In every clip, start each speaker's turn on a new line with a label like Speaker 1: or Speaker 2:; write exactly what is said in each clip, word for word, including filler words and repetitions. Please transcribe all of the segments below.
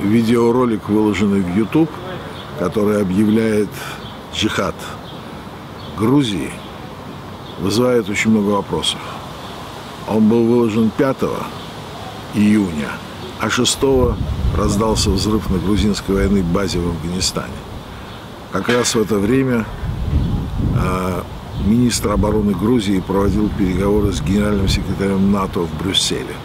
Speaker 1: видеоролик, выложенный в YouTube, который объявляет джихад Грузии, вызывает очень много вопросов. Он был выложен пятого июня, а шестого раздался взрыв на грузинской военной базе в Афганистане. Как раз в это время э, министр обороны Грузии проводил переговоры с генеральным секретарем НАТО в Брюсселе.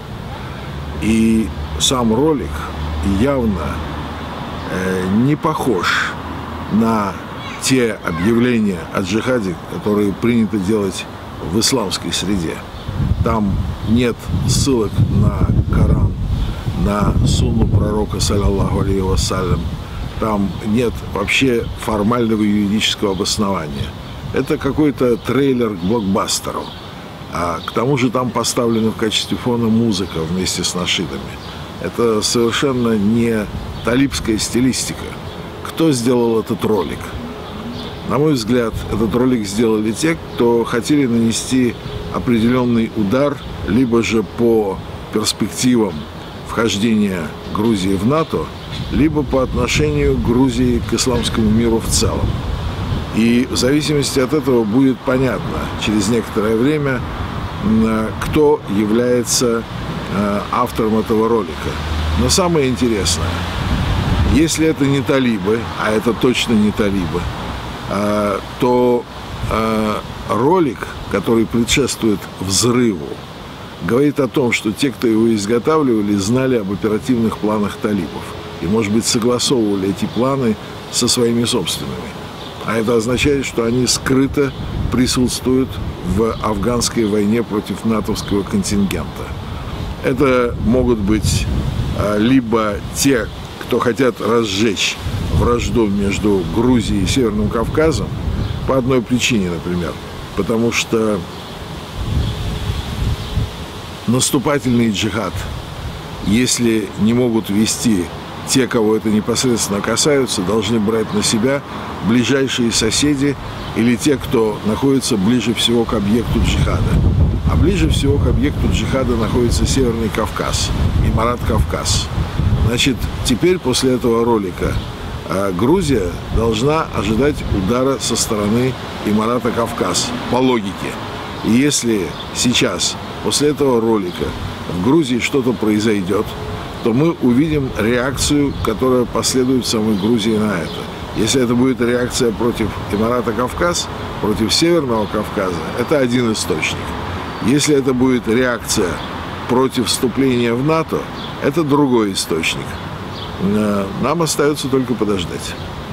Speaker 1: И сам ролик явно э, не похож на те объявления о джихаде, которые принято делать в исламской среде. Там нет ссылок на Коран, на сунну пророка, саллаллаху алейхи вассалям. Там нет вообще формального юридического обоснования. Это какой-то трейлер к блокбастеру. А к тому же там поставлена в качестве фона музыка вместе с нашидами. Это совершенно не талибская стилистика. Кто сделал этот ролик? На мой взгляд, этот ролик сделали те, кто хотели нанести определенный удар, либо же по перспективам вхождения Грузии в НАТО, либо по отношению Грузии к исламскому миру в целом. И в зависимости от этого будет понятно через некоторое время, кто является автором этого ролика. Но самое интересное, если это не талибы, а это точно не талибы, то ролик, который предшествует взрыву, говорит о том, что те, кто его изготавливали, знали об оперативных планах талибов. И, может быть, согласовывали эти планы со своими собственными. А это означает, что они скрыто присутствуют в афганской войне против натовского контингента. Это могут быть либо те, кто хотят разжечь вражду между Грузией и Северным Кавказом, по одной причине, например, потому что наступательный джихад, если не могут вести те, кого это непосредственно касаются, должны брать на себя ближайшие соседи или те, кто находится ближе всего к объекту джихада. А ближе всего к объекту джихада находится Северный Кавказ, Эмират Кавказ. Значит, теперь после этого ролика Грузия должна ожидать удара со стороны Эмирата Кавказ, по логике. И если сейчас, после этого ролика, в Грузии что-то произойдет, то мы увидим реакцию, которая последует в самой Грузии на это. Если это будет реакция против Эмирата Кавказ, против Северного Кавказа, это один источник. Если это будет реакция против вступления в НАТО, это другой источник. Нам остается только подождать.